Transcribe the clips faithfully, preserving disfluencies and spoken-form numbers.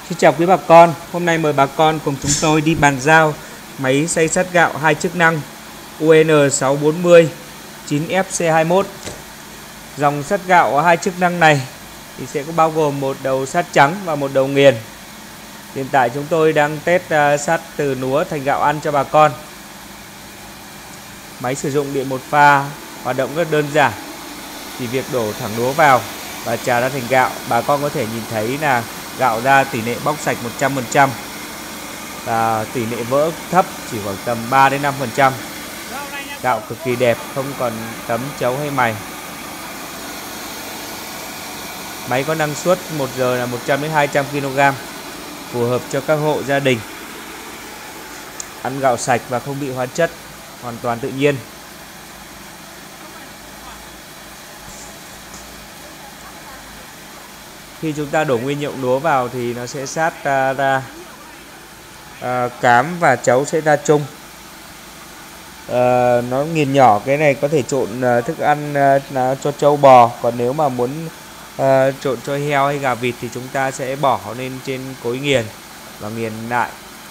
Xin chào quý bà con, hôm nay mời bà con cùng chúng tôi đi bàn giao máy xay sắt gạo hai chức năng U N sáu bốn không chín F C hai mốt. Dòng sắt gạo hai chức năng này thì sẽ có bao gồm một đầu sắt trắng và một đầu nghiền. Hiện tại chúng tôi đang test sắt từ lúa thành gạo ăn cho bà con. Máy sử dụng điện một pha, hoạt động rất đơn giản, chỉ việc đổ thẳng lúa vào và trà ra thành gạo. Bà con có thể nhìn thấy là gạo ra tỷ lệ bóc sạch một trăm phần trăm và tỷ lệ vỡ thấp chỉ khoảng tầm ba đến năm phần trăm. Gạo cực kỳ đẹp, không còn tấm chấu hay mày. Máy có năng suất một giờ là một trăm đến hai trăm ki lô gam, phù hợp cho các hộ gia đình ăn gạo sạch và không bị hóa chất, hoàn toàn tự nhiên. Khi chúng ta đổ nguyên liệu lúa vào thì nó sẽ sát ra, ra à, cám và chấu sẽ ra chung. À, nó nghiền nhỏ, cái này có thể trộn thức ăn à, cho trâu bò, còn nếu mà muốn à, trộn cho heo hay gà vịt thì chúng ta sẽ bỏ lên trên cối nghiền và nghiền lại.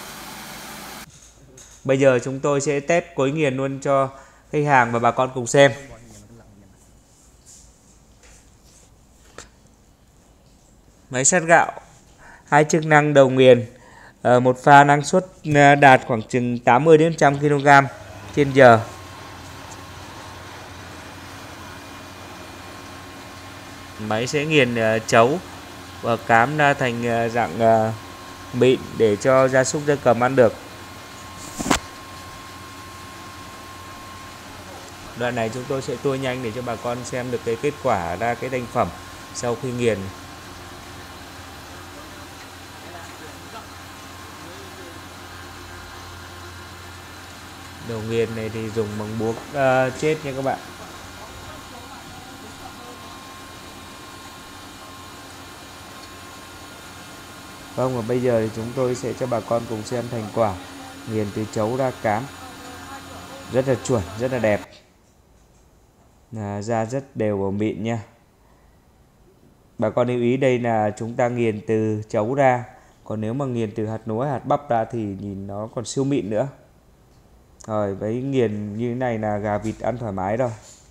Bây giờ chúng tôi sẽ test cối nghiền luôn cho khách hàng và bà con cùng xem. Máy sắt gạo hai chức năng đầu nghiền, một pha năng suất đạt khoảng chừng tám mươi đến một trăm ki lô gam trên giờ. Máy sẽ nghiền chấu và cám ra thành dạng mịn để cho gia súc gia cầm ăn được. Đoạn này chúng tôi sẽ tua nhanh để cho bà con xem được cái kết quả ra cái thành phẩm sau khi nghiền. Đầu nghiền này thì dùng bằng búa uh, chết nha các bạn. Vâng, và bây giờ thì chúng tôi sẽ cho bà con cùng xem thành quả nghiền từ chấu ra cám. Rất là chuẩn, rất là đẹp. À, da rất đều và mịn nha. Bà con lưu ý đây là chúng ta nghiền từ chấu ra, còn nếu mà nghiền từ hạt lúa, hạt bắp ra thì nhìn nó còn siêu mịn nữa. Rồi, với nghiền như thế này là gà vịt ăn thoải mái rồi.